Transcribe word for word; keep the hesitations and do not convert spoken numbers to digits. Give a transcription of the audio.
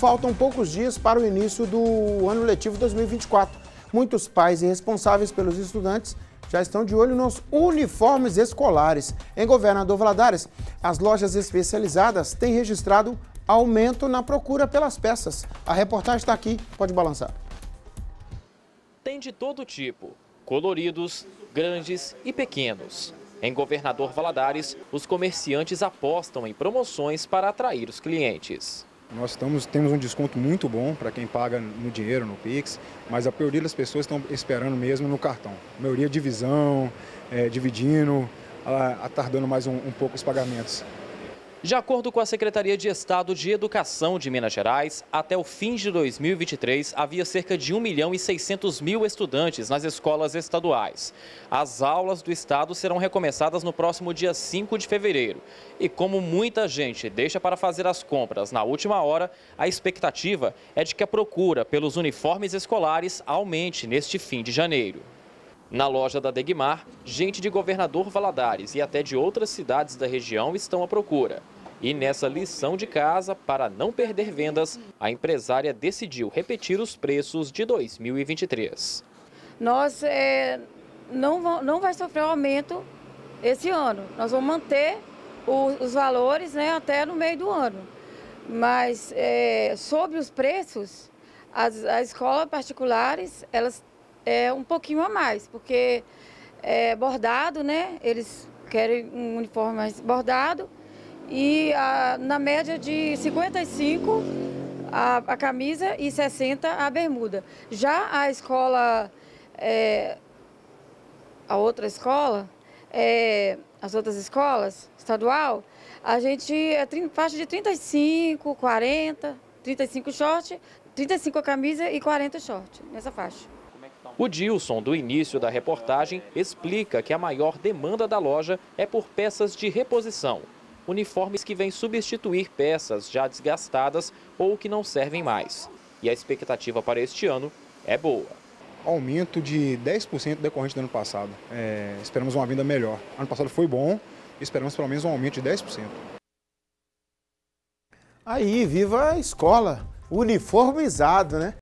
faltam poucos dias para o início do ano letivo dois mil e vinte e quatro. Muitos pais e responsáveis pelos estudantes já estão de olho nos uniformes escolares. Em Governador Valadares, as lojas especializadas têm registrado aumento na procura pelas peças. A reportagem está aqui, pode balançar. Tem de todo tipo, coloridos, grandes e pequenos. Em Governador Valadares, os comerciantes apostam em promoções para atrair os clientes. Nós estamos, temos um desconto muito bom para quem paga no dinheiro, no Pix, mas a maioria das pessoas estão esperando mesmo no cartão. A maioria divisão, é, dividindo, atardando mais um, um pouco os pagamentos. De acordo com a Secretaria de Estado de Educação de Minas Gerais, até o fim de dois mil e vinte e três, havia cerca de um milhão e seiscentos mil estudantes nas escolas estaduais. As aulas do estado serão recomeçadas no próximo dia cinco de fevereiro. E como muita gente deixa para fazer as compras na última hora, a expectativa é de que a procura pelos uniformes escolares aumente neste fim de janeiro. Na loja da Degmar, gente de Governador Valadares e até de outras cidades da região estão à procura. E nessa lição de casa, para não perder vendas, a empresária decidiu repetir os preços de dois mil e vinte e três. Nós é, não, vão, não vai sofrer aumento esse ano. Nós vamos manter o, os valores, né, até no meio do ano. Mas é, sobre os preços, as, as escolas particulares, elas é um pouquinho a mais, porque é bordado, né? Eles querem um uniforme mais bordado e a, na média de cinquenta e cinco a, a camisa e sessenta a bermuda. Já a escola, é, a outra escola, é, as outras escolas estadual, a gente é faixa de trinta e cinco, quarenta, trinta e cinco short, trinta e cinco a camisa e quarenta short, nessa faixa. O Dilson, do início da reportagem, explica que a maior demanda da loja é por peças de reposição. Uniformes que vêm substituir peças já desgastadas ou que não servem mais. E a expectativa para este ano é boa. Aumento de dez por cento decorrente do ano passado. É, esperamos uma venda melhor. Ano passado foi bom, esperamos pelo menos um aumento de dez por cento. Aí, viva a escola, uniformizado, né?